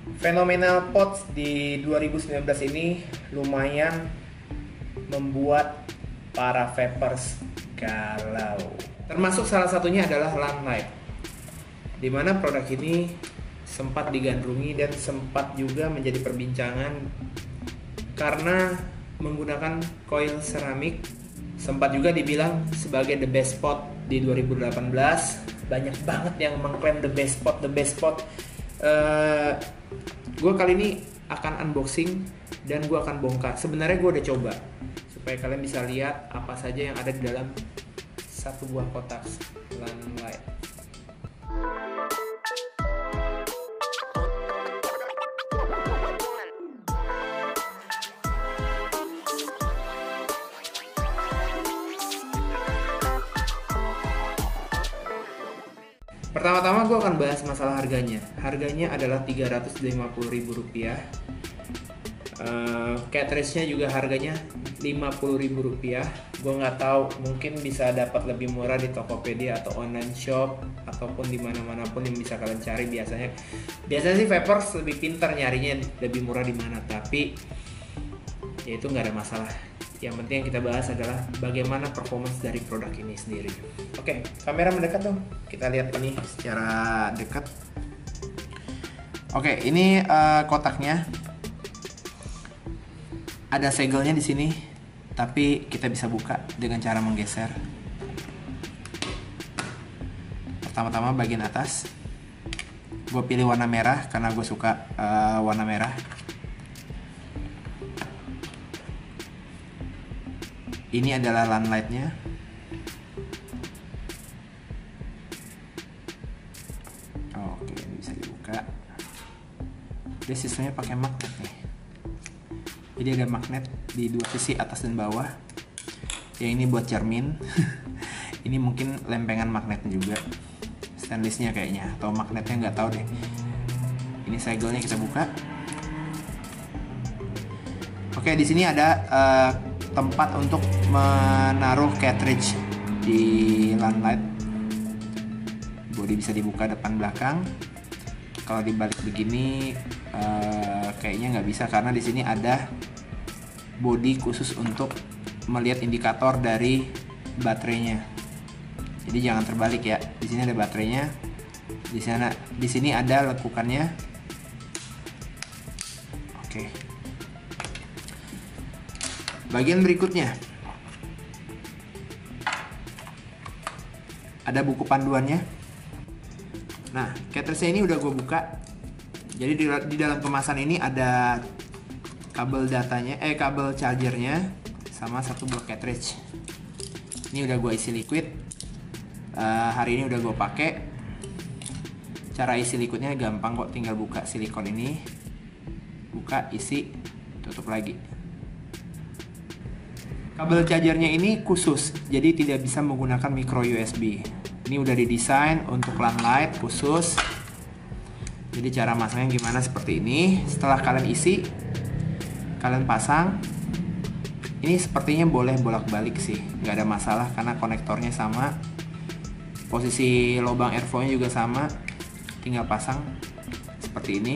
Phenomenal Pots di 2019 ini lumayan membuat para vapers galau. Termasuk salah satunya adalah Lanlite, di mana produk ini sempat digandrungi dan sempat juga menjadi perbincangan karena menggunakan coil seramik. Sempat juga dibilang sebagai the best pot di 2018. Banyak banget yang mengklaim the best pot. Gue kali ini akan unboxing dan gue akan bongkar. Sebenarnya gue udah coba supaya kalian bisa lihat apa saja yang ada di dalam satu buah kotak Lanlite. Pertama-tama gue akan bahas masalah harganya. Harganya adalah Rp350.000. Cartridge-nya juga harganya Rp50.000. Gue nggak tahu, mungkin bisa dapat lebih murah di Tokopedia atau online shop ataupun di mana-mana pun yang bisa kalian cari. Biasanya sih vapers lebih pintar nyarinya lebih murah di mana, tapi ya itu nggak ada masalah. Yang penting yang kita bahas adalah bagaimana performance dari produk ini sendiri. Oke, kamera mendekat dong. Kita lihat ini secara dekat. Oke, ini kotaknya. Ada segelnya di sini, tapi kita bisa buka dengan cara menggeser. Pertama-tama bagian atas. Gue pilih warna merah karena gue suka warna merah. Ini adalah Lanlite-nya. Oke, ini bisa dibuka. Dia sistemnya pakai magnet nih. Jadi ada magnet di dua sisi atas dan bawah. Yang ini buat cermin. Ini mungkin lempengan magnetnya juga. Stainlessnya kayaknya atau magnetnya nggak tahu deh. Ini segelnya kita buka. Oke, di sini ada tempat untuk menaruh cartridge di Lanlite. Bodi bisa dibuka depan belakang. Kalau dibalik begini kayaknya nggak bisa karena di sini ada bodi khusus untuk melihat indikator dari baterainya. Jadi jangan terbalik ya. Di sini ada baterainya. Di sini ada lekukannya. Oke. Bagian berikutnya ada buku panduannya. Nah, cartridge ini udah gue buka. Jadi di dalam kemasan ini ada kabel datanya, kabel chargernya sama satu buah cartridge. Ini udah gue isi liquid. Hari ini udah gue pakai. Cara isi liquidnya gampang kok, tinggal buka silikon ini, buka, isi, tutup lagi. Kabel chargernya ini khusus, jadi tidak bisa menggunakan micro USB. Ini udah didesain untuk Lanlite khusus. Jadi cara masangnya gimana seperti ini. Setelah kalian isi, kalian pasang. Ini sepertinya boleh bolak-balik sih, nggak ada masalah karena konektornya sama. Posisi lubang airflow-nya juga sama. Tinggal pasang seperti ini.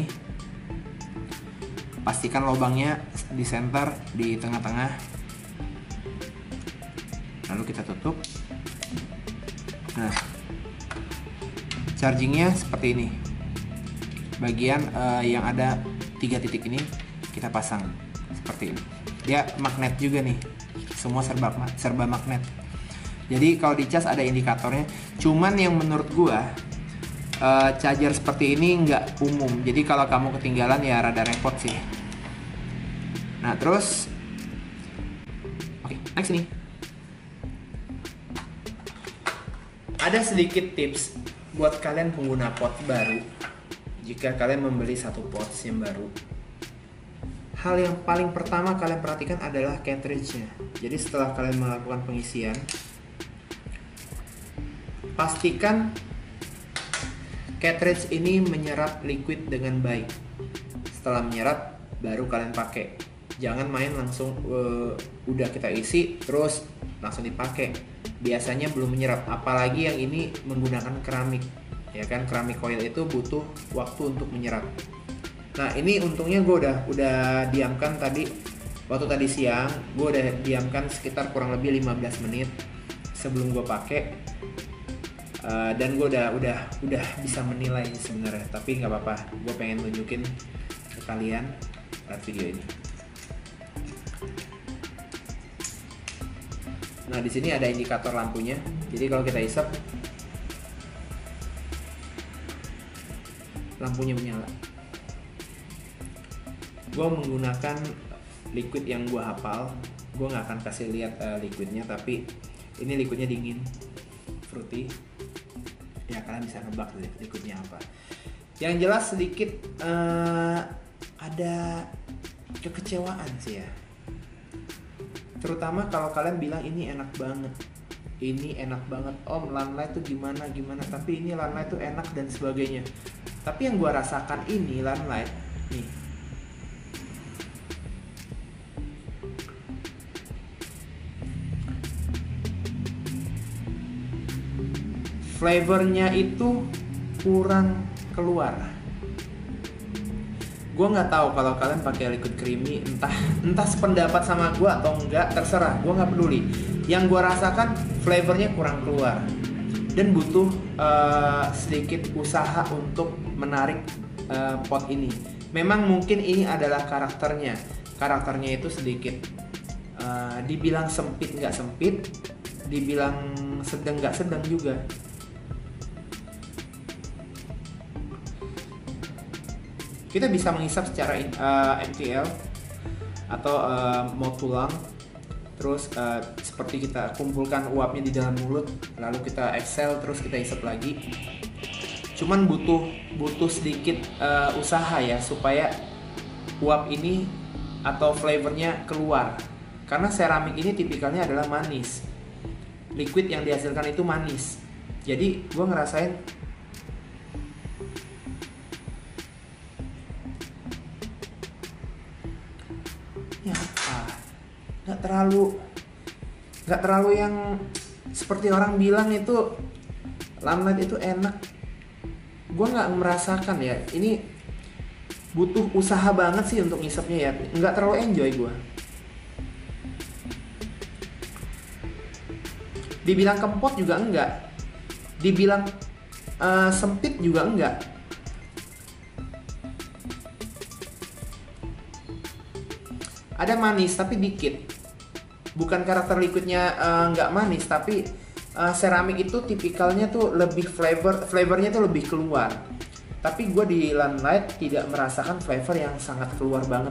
Pastikan lubangnya di center, di tengah-tengah. Lalu kita tutup. Nah, chargingnya seperti ini. Bagian yang ada 3 titik ini kita pasang seperti ini. Dia magnet juga nih. Semua serba magnet. Jadi kalau dicas ada indikatornya. Cuman yang menurut gua charger seperti ini nggak umum. Jadi kalau kamu ketinggalan ya rada repot sih. Nah terus, oke, next nih. Ada sedikit tips buat kalian pengguna pot baru. Jika kalian membeli satu pot yang baru, hal yang paling pertama kalian perhatikan adalah cartridge-nya. Jadi setelah kalian melakukan pengisian, pastikan cartridge ini menyerap liquid dengan baik. Setelah menyerap, baru kalian pakai. Jangan main langsung udah kita isi terus langsung dipakai. Biasanya belum menyerap, apalagi yang ini menggunakan keramik. Ya kan, keramik coil itu butuh waktu untuk menyerap. Nah ini untungnya gue udah diamkan tadi, waktu tadi siang gue udah diamkan sekitar kurang lebih 15 menit sebelum gue pakai. Dan gue udah bisa menilai sebenarnya, tapi nggak apa-apa, gue pengen tunjukin ke kalian lewat video ini. Nah di sini ada indikator lampunya, jadi kalau kita isep lampunya menyala. Gue menggunakan liquid yang gue hafal, gue nggak akan kasih lihat liquidnya, tapi ini liquidnya dingin, fruity. Ya kalian bisa nebak liquidnya apa. Yang jelas sedikit ada kekecewaan sih ya. Terutama kalau kalian bilang ini enak banget. Ini enak banget om, Lanlight tuh gimana, tapi ini Lanlight tuh enak dan sebagainya. Tapi yang gua rasakan ini Lanlight nih, flavornya itu kurang keluar. Gue nggak tahu kalau kalian pakai liquid creamy, entah sependapat sama gue atau enggak, terserah, gue nggak peduli. Yang gue rasakan flavornya kurang keluar dan butuh sedikit usaha untuk menarik pot ini. Memang mungkin ini adalah karakternya itu sedikit dibilang sempit nggak sempit, dibilang sedang nggak sedang juga. Kita bisa menghisap secara MTL atau mau tulang, terus seperti kita kumpulkan uapnya di dalam mulut, lalu kita exhale, terus kita hisap lagi. Cuman butuh sedikit usaha ya supaya uap ini atau flavornya keluar, karena seramik ini tipikalnya adalah manis. Liquid yang dihasilkan itu manis, jadi gue ngerasain nggak terlalu yang seperti orang bilang itu Lanlight itu enak. Gue nggak merasakan ya, ini butuh usaha banget sih untuk ngisapnya ya, nggak terlalu enjoy gue. Dibilang kempot juga enggak, dibilang sempit juga enggak. Ada manis tapi dikit. Bukan karakter liquidnya nggak manis, tapi seramik itu tipikalnya tuh lebih flavornya tuh lebih keluar. Tapi gue di Lanlight tidak merasakan flavor yang sangat keluar banget.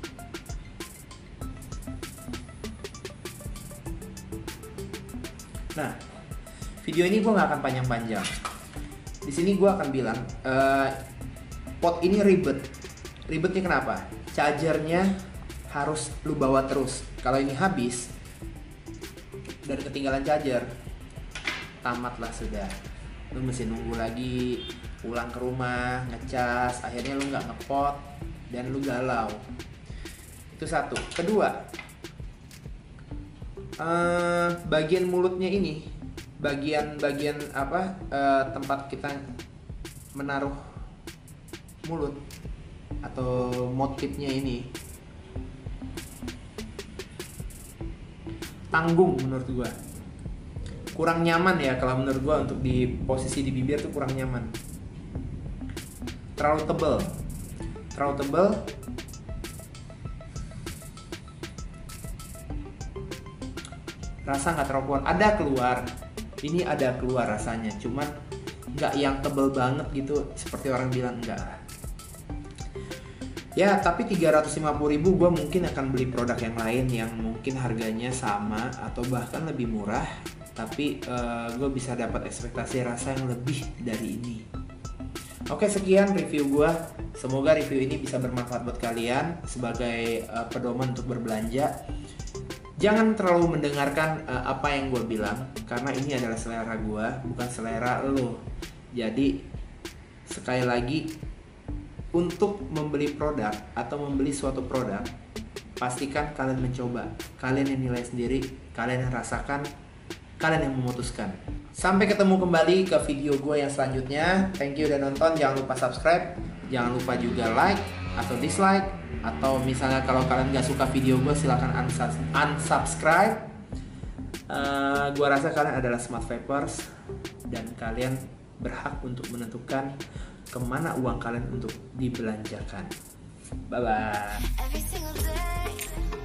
Nah, video ini gue nggak akan panjang-panjang. Di sini gue akan bilang pot ini ribet. Ribetnya kenapa? Chargernya harus lu bawa terus. Kalau ini habis dan ketinggalan charger, tamatlah sudah. Lu mesti nunggu lagi, pulang ke rumah, ngecas, akhirnya lu nggak ngepot dan lu galau. Itu satu. Kedua, bagian mulutnya ini, bagian apa tempat kita menaruh mulut atau motifnya ini tanggung menurut gua, kurang nyaman ya kalau menurut gua. Untuk di posisi di bibir tuh kurang nyaman, terlalu tebel, rasa nggak terlalu keluar. Ada keluar, ini ada keluar rasanya, cuman nggak yang tebel banget gitu seperti orang bilang, enggak. Ya, tapi 350.000 gue mungkin akan beli produk yang lain yang mungkin harganya sama atau bahkan lebih murah, tapi gue bisa dapat ekspektasi rasa yang lebih dari ini. Oke, sekian review gue. Semoga review ini bisa bermanfaat buat kalian sebagai pedoman untuk berbelanja. Jangan terlalu mendengarkan apa yang gue bilang, karena ini adalah selera gue, bukan selera lo. Jadi sekali lagi, untuk membeli produk atau membeli suatu produk, pastikan kalian mencoba, kalian yang nilai sendiri, kalian yang rasakan, kalian yang memutuskan. Sampai ketemu kembali ke video gue yang selanjutnya. Thank you udah nonton, jangan lupa subscribe, jangan lupa juga like atau dislike, atau misalnya kalau kalian nggak suka video gue silahkan unsubscribe. Gue rasa kalian adalah smart vapers dan kalian berhak untuk menentukan kemana uang kalian untuk dibelanjakan. Bye bye.